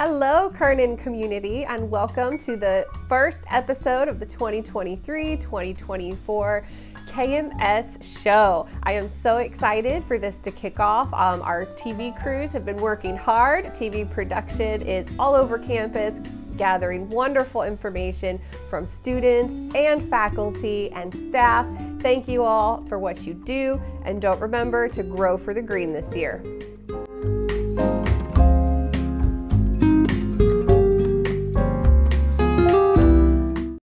Hello, Kernan community, and welcome to the first episode of the 2023-2024 KMS show. I am so excited for this to kick off. Our TV crews have been working hard. TV production is all over campus, gathering wonderful information from students and faculty and staff. Thank you all for what you do, and don't remember to grow for the green this year.